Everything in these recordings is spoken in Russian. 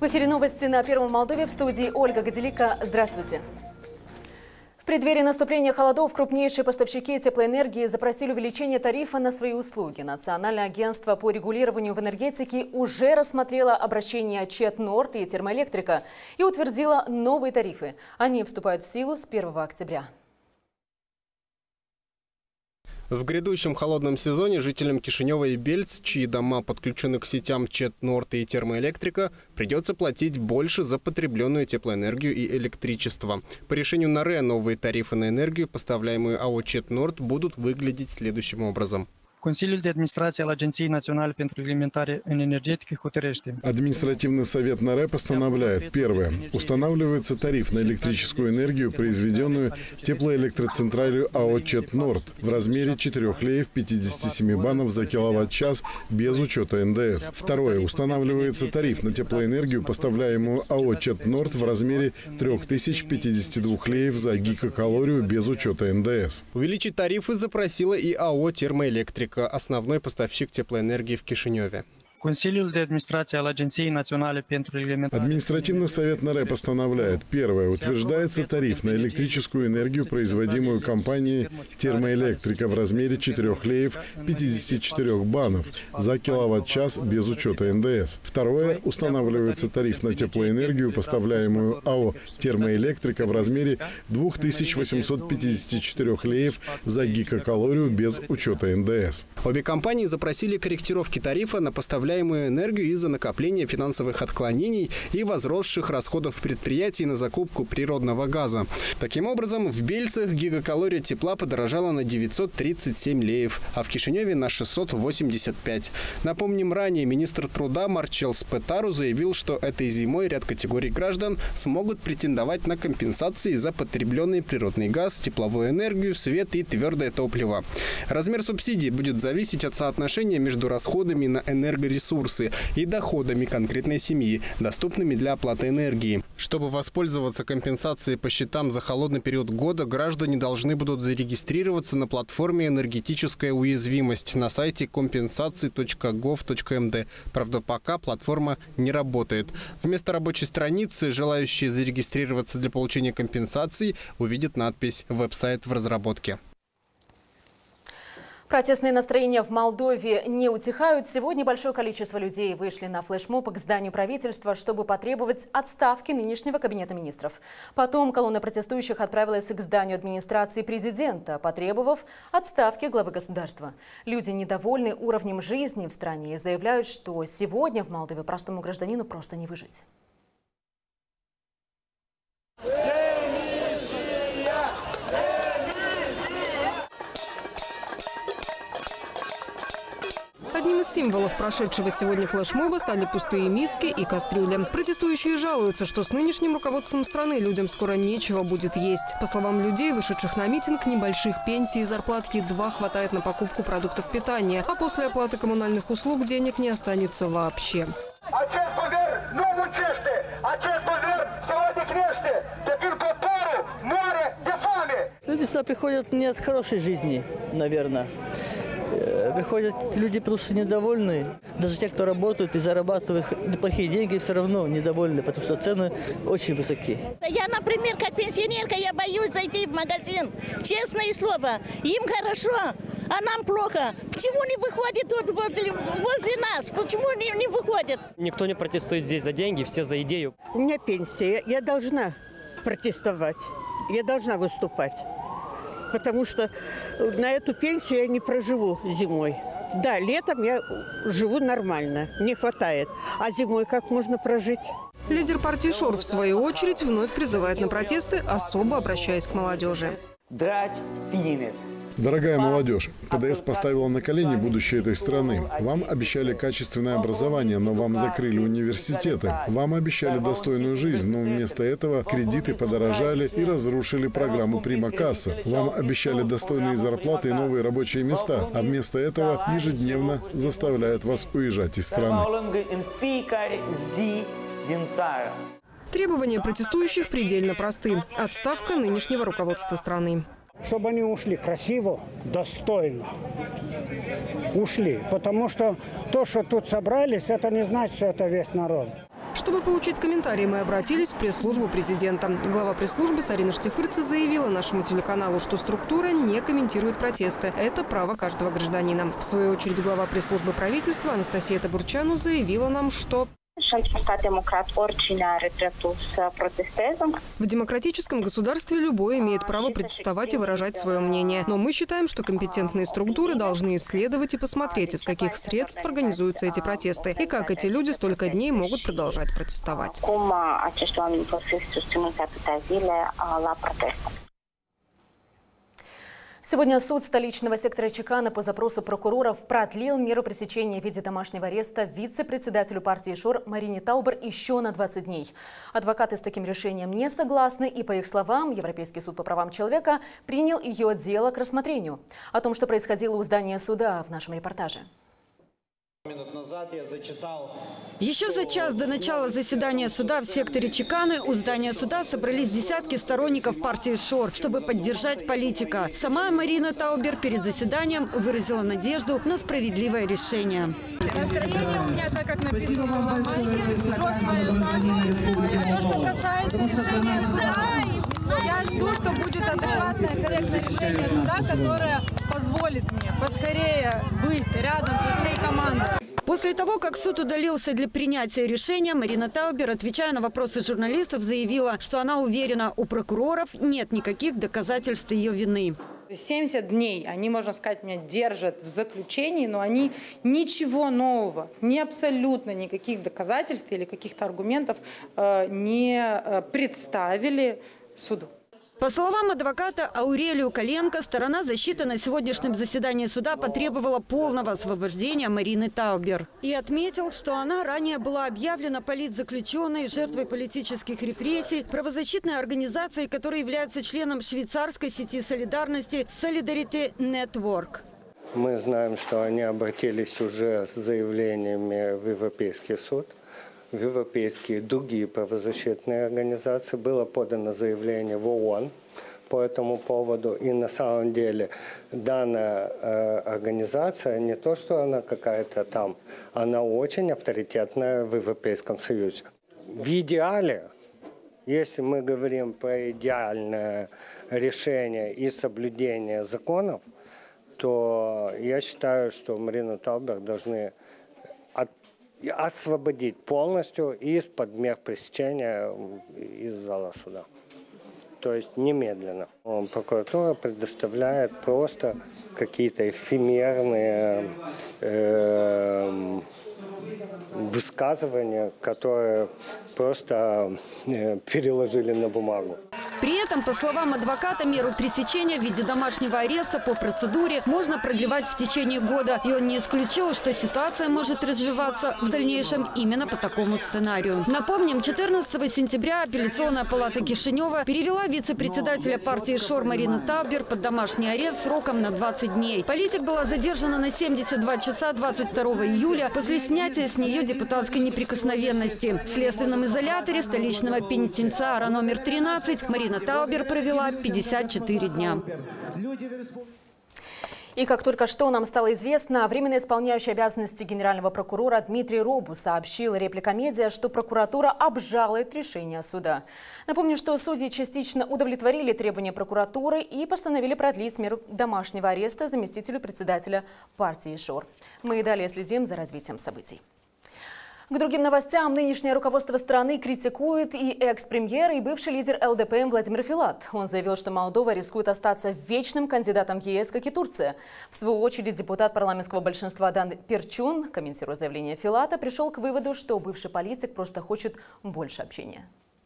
В эфире новости на Первом Молдове, в студии Ольга Гаделика. Здравствуйте. В преддверии наступления холодов крупнейшие поставщики теплоэнергии запросили увеличение тарифа на свои услуги. Национальное агентство по регулированию в энергетике уже рассмотрело обращение ЧЭТ Норд и Термоэлектрика и утвердило новые тарифы. Они вступают в силу с 1 октября. В грядущем холодном сезоне жителям Кишинева и Бельц, чьи дома подключены к сетям ЧЭТ Норд и Термоэлектрика, придется платить больше за потребленную теплоэнергию и электричество. По решению НАРЭ новые тарифы на энергию, поставляемую АО ЧЭТ Норд, будут выглядеть следующим образом. Consiliul de Administrație al Agenției Naționale pentru Reglementare în Energetică hotărăște. Административный совет НАРЭ постановляет: первое. Устанавливается тариф на электрическую энергию, произведенную теплоэлектроцентралью АО ЧЭТ Норд в размере 4 леев 57 банов за киловатт-час без учета НДС. Второе. Устанавливается тариф на теплоэнергию, поставляемую АО ЧЭТ Норд в размере 3052 леев за гигакалорию без учета НДС. Увеличить тарифы запросила и АО Термоэлектрика, основной поставщик теплоэнергии в Кишиневе. Consiliul de Administrație al Agenției Naționale pentru Reglementare. Административный совет НАРЭ постановляет: первое. Утверждается тариф на электрическую энергию, производимую компанией Термоэлектрика в размере 4 леев 54 банов за киловатт-час без учета НДС. Второе. Устанавливается тариф на теплоэнергию, поставляемую АО Термоэлектрика в размере 2854 леев за гигакалорию без учета НДС. Обе компании запросили корректировки тарифа на поставляемую энергию из-за накопления финансовых отклонений и возросших расходов предприятий на закупку природного газа. Таким образом, в Бельцах гигакалория тепла подорожала на 937 леев, а в Кишиневе на 685. Напомним, ранее министр труда Марчел Спетару заявил, что этой зимой ряд категорий граждан смогут претендовать на компенсации за потребленный природный газ, тепловую энергию, свет и твердое топливо. Размер субсидий будет зависеть от соотношения между расходами на энергоресурсы и доходами конкретной семьи, доступными для оплаты энергии. Чтобы воспользоваться компенсацией по счетам за холодный период года, граждане должны будут зарегистрироваться на платформе «Энергетическая уязвимость» на сайте compensации.gov.md. Правда, пока платформа не работает. Вместо рабочей страницы желающие зарегистрироваться для получения компенсаций увидят надпись «Веб-сайт в разработке». Протестные настроения в Молдове не утихают. Сегодня большое количество людей вышли на флешмоб к зданию правительства, чтобы потребовать отставки нынешнего кабинета министров. Потом колонна протестующих отправилась к зданию администрации президента, потребовав отставки главы государства. Люди недовольны уровнем жизни в стране и заявляют, что сегодня в Молдове простому гражданину просто не выжить. Одним из символов прошедшего сегодня флешмоба стали пустые миски и кастрюли. Протестующие жалуются, что с нынешним руководством страны людям скоро нечего будет есть. По словам людей, вышедших на митинг, небольших пенсий и зарплат едва хватает на покупку продуктов питания, а после оплаты коммунальных услуг денег не останется вообще. Люди сюда приходят не от хорошей жизни, наверное. Приходят люди, потому что недовольны. Даже те, кто работают и зарабатывают неплохие деньги, все равно недовольны, потому что цены очень высоки. Я, например, как пенсионерка, я боюсь зайти в магазин. Честное слово, им хорошо, а нам плохо. Почему не выходит вот возле нас? Почему не выходит? Никто не протестует здесь за деньги, все за идею. У меня пенсия, я должна протестовать, я должна выступать. Потому что на эту пенсию я не проживу зимой. Да, летом я живу нормально, мне хватает. А зимой как можно прожить? Лидер партии ШОР, в свою очередь, вновь призывает на протесты, особо обращаясь к молодежи. Драть пимет. Дорогая молодежь, КДС поставила на колени будущее этой страны. Вам обещали качественное образование, но вам закрыли университеты. Вам обещали достойную жизнь, но вместо этого кредиты подорожали и разрушили программу Прима Касса. Вам обещали достойные зарплаты и новые рабочие места, а вместо этого ежедневно заставляют вас уезжать из страны. Требования протестующих предельно просты. Отставка нынешнего руководства страны. Чтобы они ушли красиво, достойно. Ушли. Потому что то, что тут собрались, это не значит, что это весь народ. Чтобы получить комментарии, мы обратились в пресс-службу президента. Глава пресс-службы Сарина Штифырца заявила нашему телеканалу, что структура не комментирует протесты. Это право каждого гражданина. В свою очередь, глава пресс-службы правительства Анастасия Табурчану заявила нам, что в демократическом государстве любой имеет право протестовать и выражать свое мнение. Но мы считаем, что компетентные структуры должны исследовать и посмотреть, из каких средств организуются эти протесты и как эти люди столько дней могут продолжать протестовать. Сегодня суд столичного сектора Чеканы по запросу прокуроров продлил меру пресечения в виде домашнего ареста вице-председателю партии ШОР Марине Таубер еще на 20 дней. Адвокаты с таким решением не согласны, и, по их словам, Европейский суд по правам человека принял ее дело к рассмотрению. О том, что происходило у здания суда, в нашем репортаже. Еще за час до начала заседания суда в секторе Чеканы у здания суда собрались десятки сторонников партии ШОР, чтобы поддержать политика. Сама Марина Таубер перед заседанием выразила надежду на справедливое решение. Настроение у меня, так как написано на бумаге, жестко. То, что касается решения суда, я жду, что будет адекватное, корректное решение суда, которое позволит мне поскорее быть рядом со всей командой. После того, как суд удалился для принятия решения, Марина Таубер, отвечая на вопросы журналистов, заявила, что она уверена, у прокуроров нет никаких доказательств ее вины. 70 дней они, можно сказать, меня держат в заключении, но они ничего нового, ни абсолютно никаких доказательств или каких-то аргументов не представили суду. По словам адвоката Аурелию Коленко, сторона защиты на сегодняшнем заседании суда потребовала полного освобождения Марины Таубер. И отметил, что она ранее была объявлена политзаключенной, жертвой политических репрессий, правозащитной организацией, которая является членом швейцарской сети солидарности Solidarity Network. Мы знаем, что они обратились уже с заявлениями в Европейский суд. В европейские другие правозащитные организации было подано заявление в ООН по этому поводу. И на самом деле данная организация, не то что она какая-то там, она очень авторитетная в Европейском Союзе. В идеале, если мы говорим про идеальное решение и соблюдение законов, то я считаю, что Марину Таубер должны освободить полностью из-под мер пресечения из зала суда. То есть немедленно. Прокуратура предоставляет просто какие-то эфемерные высказывания, которые просто переложили на бумагу. При этом, по словам адвоката, меру пресечения в виде домашнего ареста по процедуре можно продлевать в течение года. И он не исключил, что ситуация может развиваться в дальнейшем именно по такому сценарию. Напомним, 14 сентября апелляционная палата Кишинева перевела вице-председателя партии ШОР Марину Таубер под домашний арест сроком на 20 дней. Политик была задержана на 72 часа 22 июля после снятия с нее депутатской неприкосновенности. В следственном изоляторе столичного пенитенциара номер 13 Марина Таубер провела 54 дня. И как только что нам стало известно, временно исполняющий обязанности генерального прокурора Дмитрий Робу сообщил Реплика-Медиа, что прокуратура обжалует решение суда. Напомню, что судьи частично удовлетворили требования прокуратуры и постановили продлить меру домашнего ареста заместителю председателя партии ШОР. Мы и далее следим за развитием событий. К другим новостям. Нынешнее руководство страны критикует и экс-премьер, и бывший лидер ЛДПМ Владимир Филат. Он заявил, что Молдова рискует остаться вечным кандидатом в ЕС, как и Турция. В свою очередь, депутат парламентского большинства Дан Перчун, комментируя заявление Филата, пришел к выводу, что бывший политик просто хочет больше общения.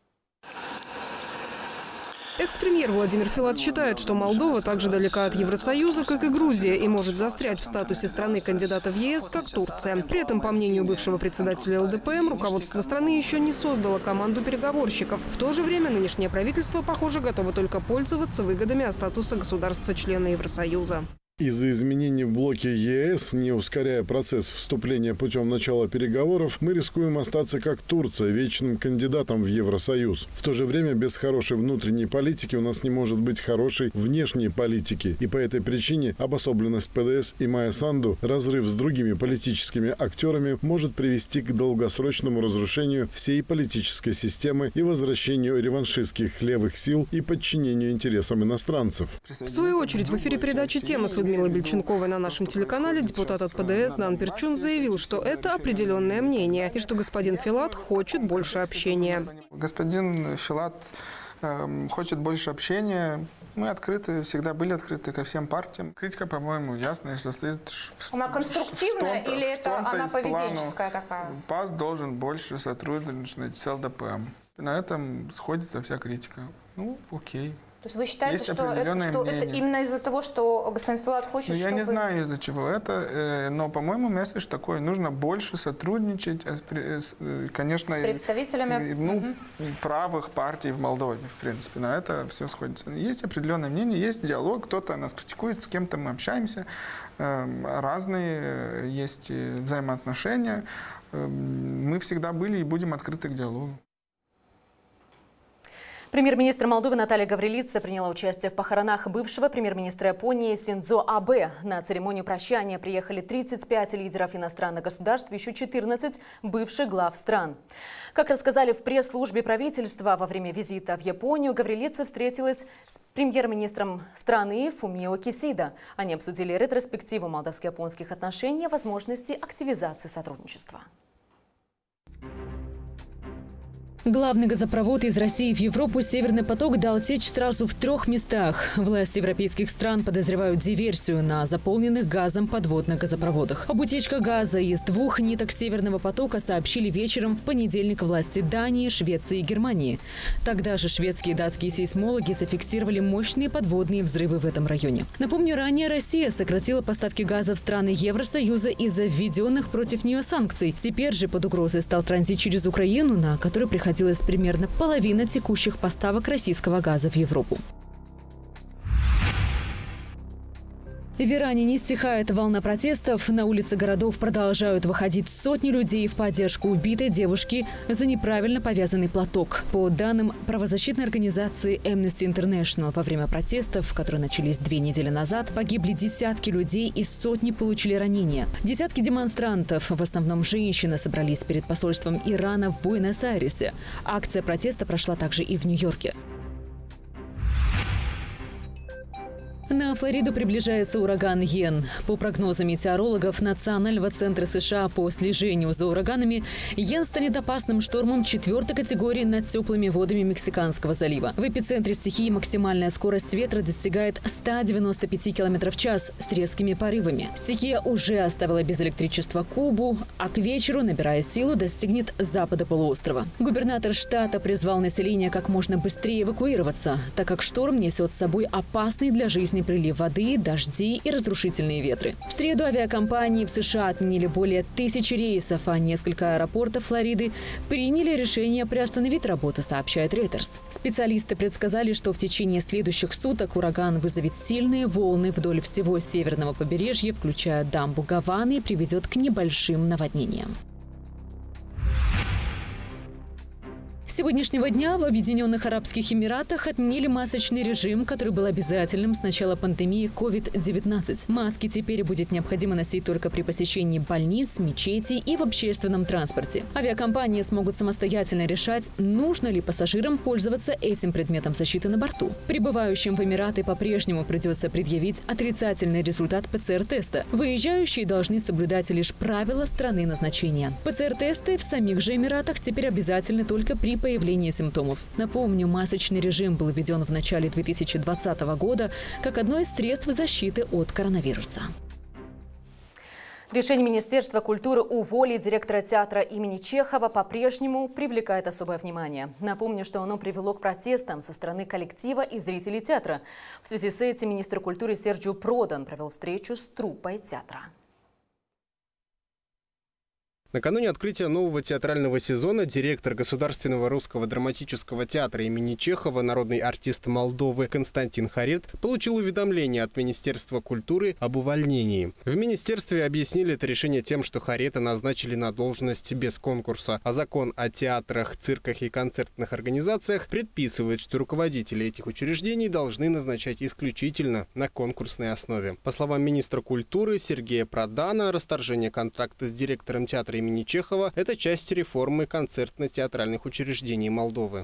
Экс-премьер Владимир Филат считает, что Молдова так же далека от Евросоюза, как и Грузия, и может застрять в статусе страны-кандидата в ЕС, как Турция. При этом, по мнению бывшего председателя ЛДПМ, руководство страны еще не создало команду переговорщиков. В то же время нынешнее правительство, похоже, готово только пользоваться выгодами от статуса государства-члена Евросоюза. Из-за изменений в блоке ЕС, не ускоряя процесс вступления путем начала переговоров, мы рискуем остаться как Турция, вечным кандидатом в Евросоюз. В то же время без хорошей внутренней политики у нас не может быть хорошей внешней политики. И по этой причине обособленность ПДС и Майя Санду, разрыв с другими политическими актерами может привести к долгосрочному разрушению всей политической системы и возвращению реваншистских левых сил и подчинению интересам иностранцев. В свою очередь, в эфире передачи «Тема» с Людмилой Бельченковой на нашем телеканале депутат от ПДС Дан Перчун заявил, что это определенное мнение и что господин Филат хочет больше общения. Господин Филат хочет больше общения. Мы открыты, всегда были открыты ко всем партиям. Критика, по-моему, ясная, что стоит... Она конструктивная или это она поведенческая такая? ПАС должен больше сотрудничать с ЛДП. На этом сходится вся критика. Ну, окей. То есть вы считаете, что это именно из-за того, что господин Филат хочет, чтобы... Я не знаю, из-за чего это, но, по-моему, месседж такой. Нужно больше сотрудничать, конечно, с представителями правых партий в Молдове, в принципе. На это все сходится. Есть определенное мнение, есть диалог, кто-то нас критикует, с кем-то мы общаемся. Разные есть взаимоотношения. Мы всегда были и будем открыты к диалогу. Премьер-министр Молдовы Наталья Гаврилица приняла участие в похоронах бывшего премьер-министра Японии Синдзо Абе. На церемонию прощания приехали 35 лидеров иностранных государств и еще 14 бывших глав стран. Как рассказали в пресс-службе правительства, во время визита в Японию Гаврилица встретилась с премьер-министром страны Фумио Кисидо. Они обсудили ретроспективу молдавско-японских отношений и возможности активизации сотрудничества. Главный газопровод из России в Европу «Северный поток» дал течь сразу в 3 местах. Власти европейских стран подозревают диверсию на заполненных газом подводных газопроводах. Об утечке газа из 2 ниток «Северного потока» сообщили вечером в понедельник власти Дании, Швеции и Германии. Тогда же шведские и датские сейсмологи зафиксировали мощные подводные взрывы в этом районе. Напомню, ранее Россия сократила поставки газа в страны Евросоюза из-за введенных против нее санкций. Теперь же под угрозой стал транзит через Украину, на который приходилось примерно половина текущих поставок российского газа в Европу. В Иране не стихает волна протестов. На улицы городов продолжают выходить сотни людей в поддержку убитой девушки за неправильно повязанный платок. По данным правозащитной организации Amnesty International, во время протестов, которые начались 2 недели назад, погибли десятки людей и сотни получили ранения. Десятки демонстрантов, в основном женщины, собрались перед посольством Ирана в Буэнос-Айресе. Акция протеста прошла также и в Нью-Йорке. На Флориду приближается ураган Йен. По прогнозам метеорологов Национального центра США по слежению за ураганами, Йен станет опасным штормом 4-й категории над теплыми водами Мексиканского залива. В эпицентре стихии максимальная скорость ветра достигает 195 км в час с резкими порывами. Стихия уже оставила без электричества Кубу, а к вечеру, набирая силу, достигнет запада полуострова. Губернатор штата призвал население как можно быстрее эвакуироваться, так как шторм несет с собой опасный для жизни прилив воды, дожди и разрушительные ветры. В среду авиакомпании в США отменили более 1000 рейсов, а несколько аэропортов Флориды приняли решение приостановить работу, сообщает Reuters. Специалисты предсказали, что в течение следующих суток ураган вызовет сильные волны вдоль всего северного побережья, включая дамбу Гаваны, и приведет к небольшим наводнениям. С сегодняшнего дня в Объединенных Арабских Эмиратах отменили масочный режим, который был обязательным с начала пандемии COVID-19. Маски теперь будет необходимо носить только при посещении больниц, мечетей и в общественном транспорте. Авиакомпании смогут самостоятельно решать, нужно ли пассажирам пользоваться этим предметом защиты на борту. Прибывающим в Эмираты по-прежнему придется предъявить отрицательный результат ПЦР-теста. Выезжающие должны соблюдать лишь правила страны назначения. ПЦР-тесты в самих же Эмиратах теперь обязательны только при появлении симптомов. Напомню, масочный режим был введен в начале 2020 года как одно из средств защиты от коронавируса. Решение Министерства культуры уволить директора театра имени Чехова по-прежнему привлекает особое внимание. Напомню, что оно привело к протестам со стороны коллектива и зрителей театра. В связи с этим министр культуры Серджио Продан провел встречу с труппой театра. Накануне открытия нового театрального сезона директор Государственного русского драматического театра имени Чехова, народный артист Молдовы Константин Харет получил уведомление от Министерства культуры об увольнении. В министерстве объяснили это решение тем, что Харета назначили на должность без конкурса, а закон о театрах, цирках и концертных организациях предписывает, что руководители этих учреждений должны назначать исключительно на конкурсной основе. По словам министра культуры Сергея Продана, расторжение контракта с директором театра имени Чехова – это часть реформы концертно-театральных учреждений Молдовы.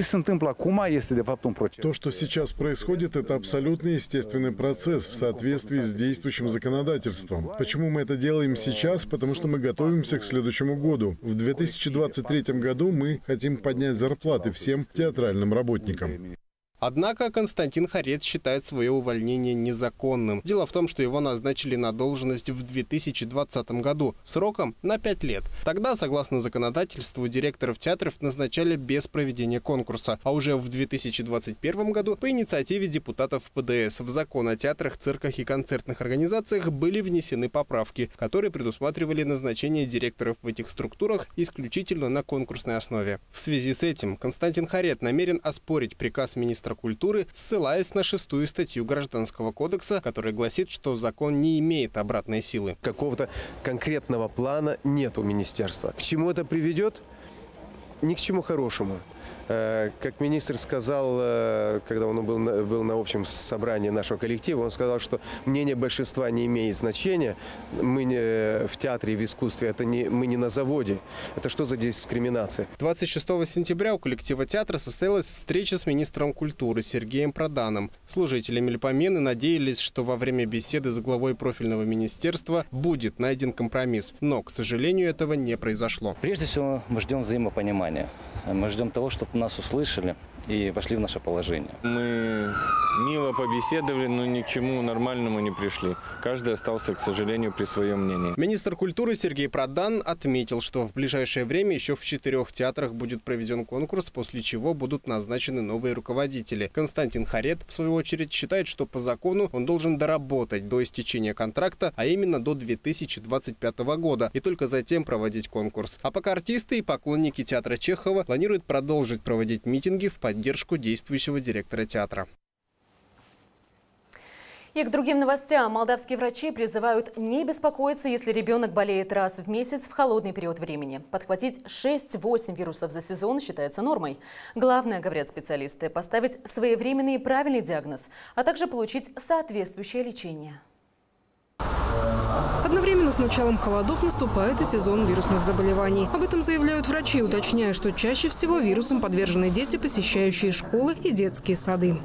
То, что сейчас происходит, это абсолютно естественный процесс в соответствии с действующим законодательством. Почему мы это делаем сейчас? Потому что мы готовимся к следующему году. В 2023 году мы хотим поднять зарплаты всем театральным работникам. Однако Константин Харет считает свое увольнение незаконным. Дело в том, что его назначили на должность в 2020 году сроком на 5 лет. Тогда, согласно законодательству, директоров театров назначали без проведения конкурса. А уже в 2021 году по инициативе депутатов ПДС в закон о театрах, цирках и концертных организациях были внесены поправки, которые предусматривали назначение директоров в этих структурах исключительно на конкурсной основе. В связи с этим Константин Харет намерен оспорить приказ министра культуры, ссылаясь на 6-ю статью Гражданского кодекса, которая гласит, что закон не имеет обратной силы. Какого-то конкретного плана нет у министерства. К чему это приведет? Ни к чему хорошему. Как министр сказал, когда он был на общем собрании нашего коллектива, он сказал, что мнение большинства не имеет значения. Мы не в театре, в искусстве, мы не на заводе. Это что за дискриминация? 26 сентября у коллектива театра состоялась встреча с министром культуры Сергеем Проданом. Служители Мельпомены надеялись, что во время беседы с главой профильного министерства будет найден компромисс. Но, к сожалению, этого не произошло. Прежде всего, мы ждем взаимопонимания. Мы ждем того, чтобы нас услышали и вошли в наше положение. Мы мило побеседовали, но ни к чему нормальному не пришли. Каждый остался, к сожалению, при своем мнении. Министр культуры Сергей Продан отметил, что в ближайшее время еще в 4 театрах будет проведен конкурс, после чего будут назначены новые руководители. Константин Харет, в свою очередь, считает, что по закону он должен доработать до истечения контракта, а именно до 2025 года, и только затем проводить конкурс. А пока артисты и поклонники театра Чехова планируют продолжить проводить митинги в поддержку действующего директора театра. И к другим новостям. Молдавские врачи призывают не беспокоиться, если ребенок болеет раз в месяц в холодный период времени. Подхватить 6-8 вирусов за сезон считается нормой. Главное, говорят специалисты, поставить своевременный и правильный диагноз, а также получить соответствующее лечение. Одновременно с началом холодов наступает и сезон вирусных заболеваний. Об этом заявляют врачи, уточняя, что чаще всего вирусам подвержены дети, посещающие школы и детские сады.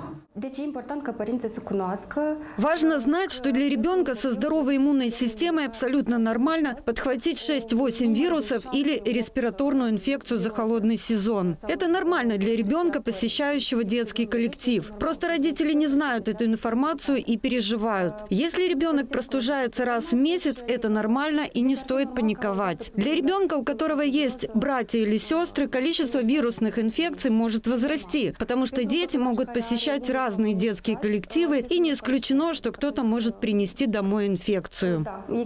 Важно знать, что для ребенка со здоровой иммунной системой абсолютно нормально подхватить 6-8 вирусов или респираторную инфекцию за холодный сезон. Это нормально для ребенка, посещающего детский коллектив. Просто родители не знают эту информацию и переживают. Если ребенок простужается раз в месяц, это нормально и не стоит паниковать. Для ребенка, у которого есть братья или сестры, количество вирусных инфекций может возрасти, потому что дети могут посещать разные детские коллективы, и не исключено, что кто-то может принести домой инфекцию.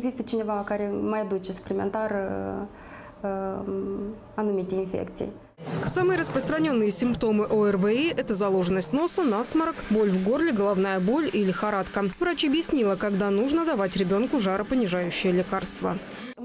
Самые распространенные симптомы ОРВИ – это заложенность носа, насморк, боль в горле, головная боль и лихорадка. Врач объяснила, когда нужно давать ребенку жаропонижающее лекарство.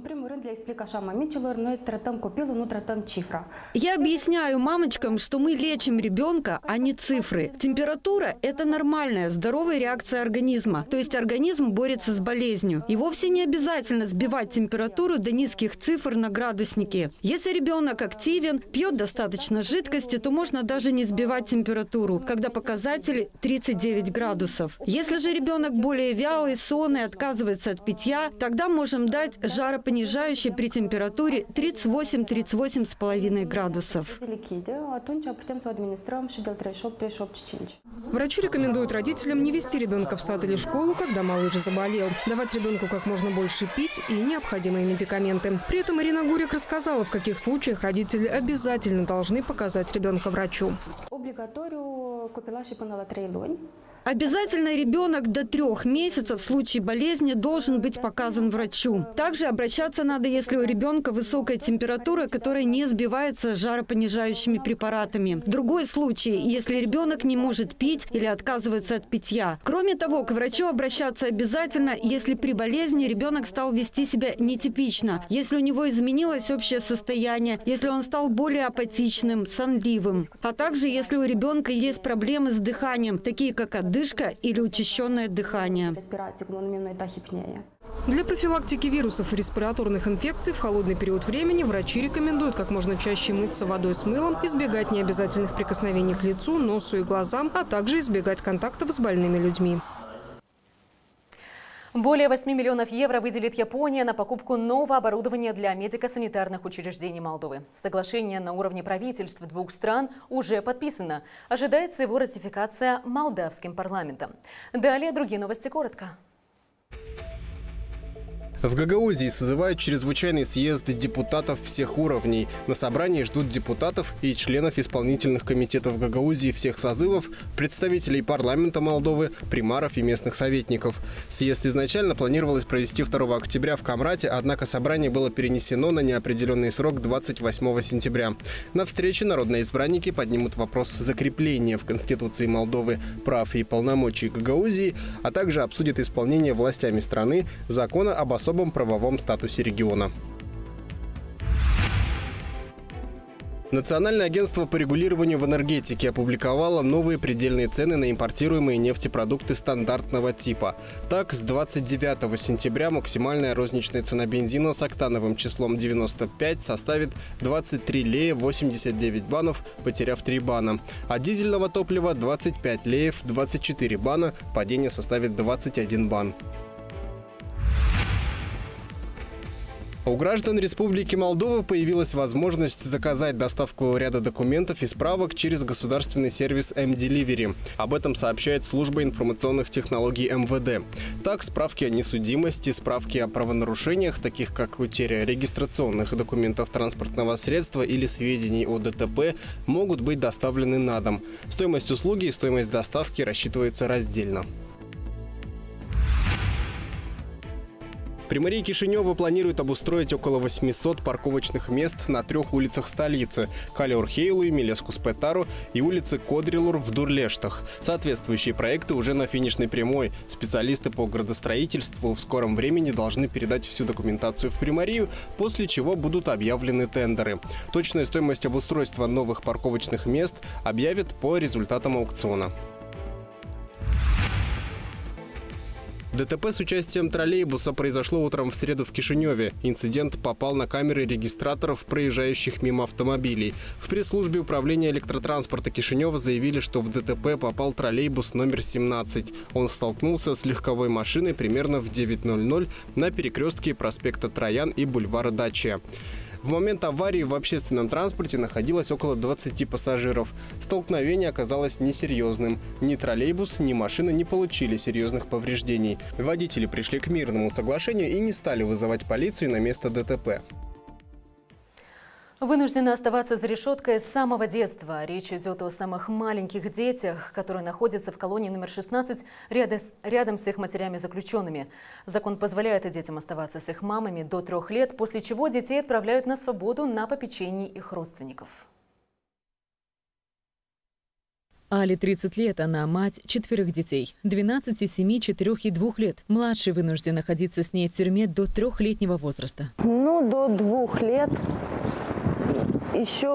Я объясняю мамочкам, что мы лечим ребенка, а не цифры. Температура – это нормальная, здоровая реакция организма. То есть организм борется с болезнью. И вовсе не обязательно сбивать температуру до низких цифр на градуснике. Если ребенок активен, пьет достаточно жидкости, то можно даже не сбивать температуру, когда показатель 39 градусов. Если же ребенок более вялый, сонный, отказывается от питья, тогда можем дать жаропонижающее при температуре 38-38,5 градусов. Врачи рекомендуют родителям не вести ребенка в сад или школу, когда малыш заболел. Давать ребенку как можно больше пить и необходимые медикаменты. При этом Ирина Гурик рассказала, в каких случаях родители обязательно должны показать ребенка врачу. Обязательно ребенок до 3 месяцев в случае болезни должен быть показан врачу. Также обращаться надо, если у ребенка высокая температура, которая не сбивается жаропонижающими препаратами. Другой случай, если ребенок не может пить или отказывается от питья. Кроме того, к врачу обращаться обязательно, если при болезни ребенок стал вести себя нетипично, если у него изменилось общее состояние, если он стал более апатичным, сонливым, а также если у ребенка есть проблемы с дыханием, такие как одышка или учащенное дыхание. Для профилактики вирусов и респираторных инфекций в холодный период времени врачи рекомендуют как можно чаще мыться водой с мылом, избегать необязательных прикосновений к лицу, носу и глазам, а также избегать контактов с больными людьми. Более 8 миллионов евро выделит Япония на покупку нового оборудования для медико-санитарных учреждений Молдовы. Соглашение на уровне правительств 2 стран уже подписано. Ожидается его ратификация молдавским парламентом. Далее другие новости коротко. В Гагаузии созывают чрезвычайный съезд депутатов всех уровней. На собрании ждут депутатов и членов исполнительных комитетов Гагаузии всех созывов, представителей парламента Молдовы, примаров и местных советников. Съезд изначально планировалось провести 2 октября в Камрате, однако собрание было перенесено на неопределенный срок 28 сентября. На встрече народные избранники поднимут вопрос закрепления в Конституции Молдовы прав и полномочий Гагаузии, а также обсудят исполнение властями страны закона об особом правовом статусе региона. Национальное агентство по регулированию в энергетике опубликовало новые предельные цены на импортируемые нефтепродукты стандартного типа. Так, с 29 сентября максимальная розничная цена бензина с октановым числом 95 составит 23 лея 89 банов, потеряв 3 бана. А дизельного топлива 25 леев 24 бана, падение составит 21 бан. У граждан Республики Молдова появилась возможность заказать доставку ряда документов и справок через государственный сервис М-Delivery. Об этом сообщает служба информационных технологий МВД. Так, справки о несудимости, справки о правонарушениях, таких как утеря регистрационных документов транспортного средства или сведений о ДТП, могут быть доставлены на дом. Стоимость услуги и стоимость доставки рассчитывается раздельно. Примария Кишинева планирует обустроить около 800 парковочных мест на 3 улицах столицы – Калиорхейлу, Милескус-Петару и улице Кодрилур в Дурлештах. Соответствующие проекты уже на финишной прямой. Специалисты по градостроительству в скором времени должны передать всю документацию в Примарию, после чего будут объявлены тендеры. Точную стоимость обустройства новых парковочных мест объявят по результатам аукциона. ДТП с участием троллейбуса произошло утром в среду в Кишиневе. Инцидент попал на камеры регистраторов, проезжающих мимо автомобилей. В пресс-службе управления электротранспорта Кишинева заявили, что в ДТП попал троллейбус номер 17. Он столкнулся с легковой машиной примерно в 9:00 на перекрестке проспекта Троян и бульвара Дачия. В момент аварии в общественном транспорте находилось около 20 пассажиров. Столкновение оказалось несерьезным. Ни троллейбус, ни машина не получили серьезных повреждений. Водители пришли к мирному соглашению и не стали вызывать полицию на место ДТП. Вынуждены оставаться за решеткой с самого детства. Речь идет о самых маленьких детях, которые находятся в колонии номер 16 рядом с их матерями-заключенными. Закон позволяет детям оставаться с их мамами до 3 лет, после чего детей отправляют на свободу на попечении их родственников. Али 30 лет, она мать 4 детей. 12, 7, 4 и 2 лет. Младший вынужден находиться с ней в тюрьме до 3-летнего возраста. До 2 лет. Еще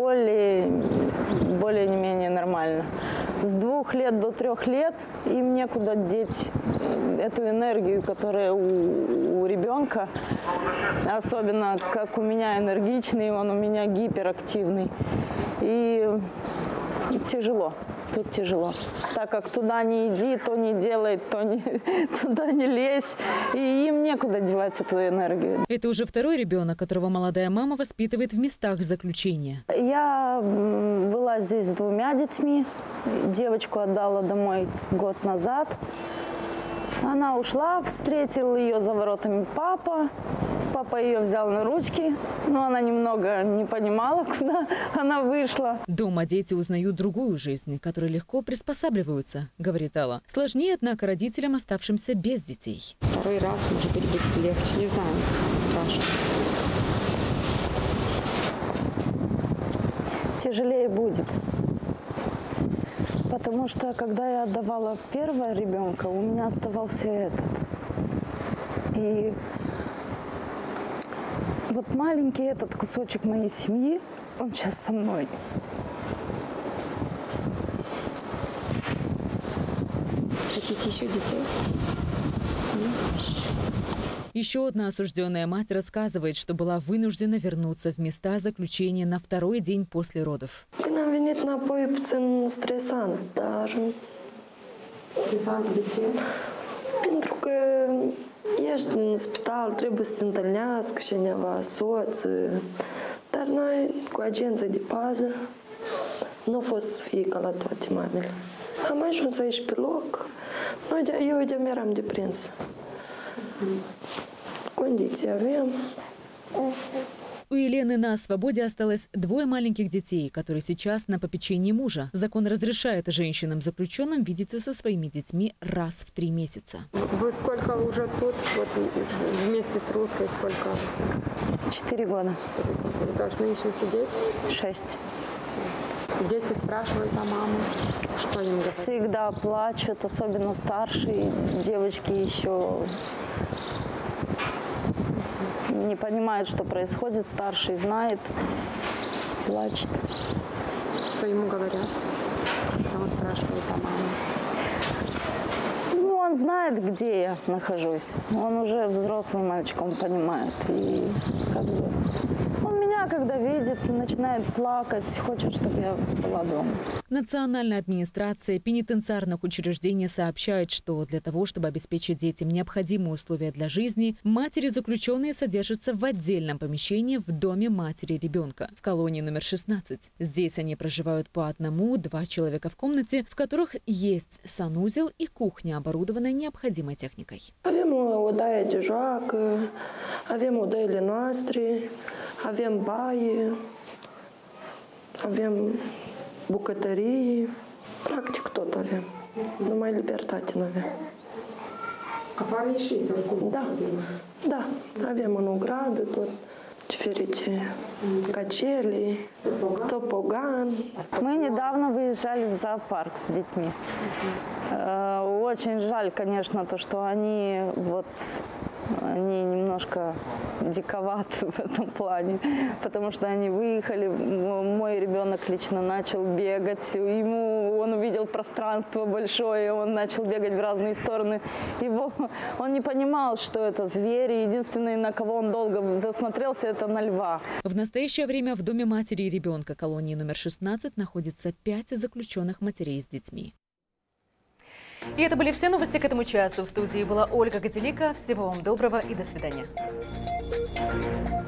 более-менее нормально. С 2 лет до 3 лет им некуда деть эту энергию, которая у ребенка. Особенно, как у меня энергичный, он у меня гиперактивный. И тяжело. Тут тяжело. Так как туда не иди, то не делай, туда не лезь. И им некуда девать эту энергию. Это уже 2-й ребенок, которого молодая мама воспитывает в местах заключения. Я была здесь с 2 детьми. Девочку отдала домой год назад. Она ушла, встретил ее за воротами папа. Папа ее взял на ручки, но она немного не понимала, куда она вышла. Дома дети узнают другую жизнь, которой легко приспосабливаются, говорит Алла. Сложнее, однако, родителям, оставшимся без детей. Второй раз, может быть, будет легче, не знаю, страшно. Тяжелее будет. Потому что, когда я отдавала первого ребенка, у меня оставался этот. И вот маленький этот кусочек моей семьи, он сейчас со мной. Хотите еще детей? Еще одна осужденная мать рассказывает, что была вынуждена вернуться в места заключения на второй день после родов. Când am venit înapoi puțin stresant, dar... Stresant de ce? Pentru că ești în spital, trebuie să se întâlnească cineva, soț. Dar noi, cu agenții de pază, nu a fost să fie ca la toate mamele. Am ajuns aici pe loc, eu de-a eram deprins. Кондиции avem. У Елены на свободе осталось 2 маленьких детей, которые сейчас на попечении мужа. Закон разрешает женщинам-заключенным видеться со своими детьми раз в 3 месяца. Вы сколько уже тут, вот вместе с русской, сколько? 4 года. 4 года. Вы должны еще сидеть? 6. Дети спрашивают о маме, что им говорят? Всегда плачут, особенно старшие девочки еще не понимают, что происходит. Старший знает, плачет. Что ему говорят, когда он спрашивает о маме? Ну, он знает, где я нахожусь. Он уже взрослый мальчик, он понимает. И как бы он меня, когда видит, начинает плакать, хочет, чтобы я была дома. Национальная администрация пенитенциарных учреждений сообщает, что для того, чтобы обеспечить детям необходимые условия для жизни, матери-заключенные содержатся в отдельном помещении в доме матери ребенка в колонии номер 16. Здесь они проживают по 1-2 человека в комнате, в которых есть санузел и кухня, оборудованная необходимой техникой. Avem o odaie de joacă, avem odăile noastre, avem baie, avem bucătărie, practic tot avem. Numai libertate nu avem. Afară ieșiți oricum? Da, avem în ogradă tot. Diferite качели, топоган. Мы недавно выезжали в зоопарк с детьми. Очень жаль, конечно, то, что они немножко диковаты в этом плане, потому что они выехали, мой ребенок лично начал бегать, он увидел пространство большое, он начал бегать в разные стороны. Он не понимал, что это звери, единственное, на кого он долго засмотрелся, это на льва. В настоящее время в доме матери и ребенка колонии номер 16 находится 5 заключенных матерей с детьми. И это были все новости к этому часу. В студии была Ольга Гадилика. Всего вам доброго и до свидания.